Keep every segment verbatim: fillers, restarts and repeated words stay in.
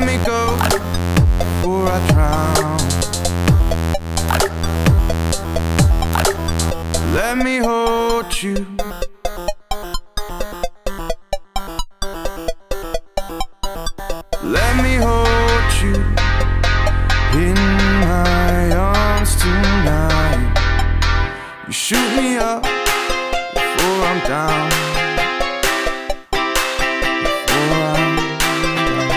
me go before I drown. Let me hold you. Let me hold you in my arms tonight. You shoot me up before I'm down. Before I'm down.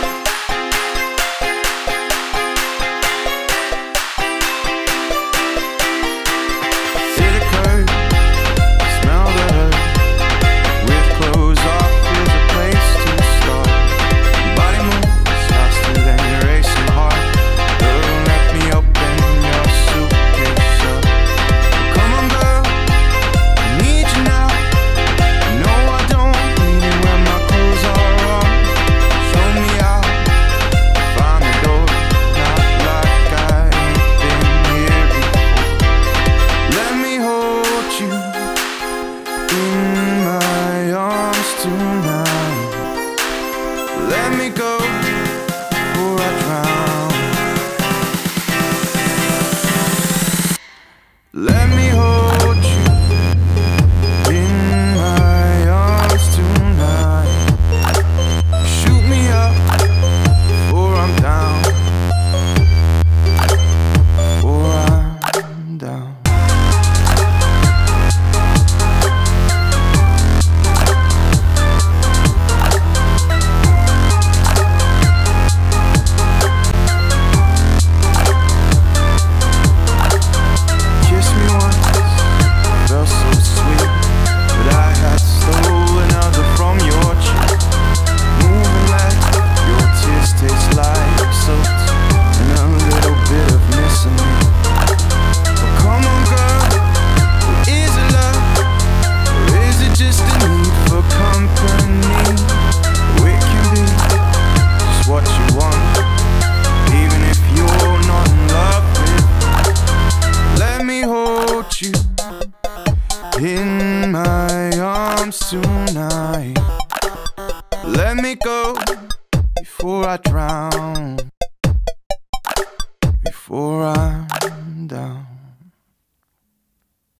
Did it hurt? Smell the hurt. With clothes off, there's a place to start. Body moves faster than your racing heart. Girl, let me open your suitcase up. Come on, girl, I need you now. No, I don't need it when my clothes are on. Show me out, find the door. Not like I ain't been here before. Let me hold you in my arms tonight. Let me go before I drown. Let me hold you in my arms tonight. Shoot me up before I'm down. Before I'm down. Kiss me once, felt so sweet, but I had stole another from your cheek. Moving like your tears taste like salt, and a little bit of missing me. Oh, come on, girl, is it love, or is it just a need for company? It can be just what you want, even if you're not in love with. Let me hold you in my arms tonight. Let me go before I drown.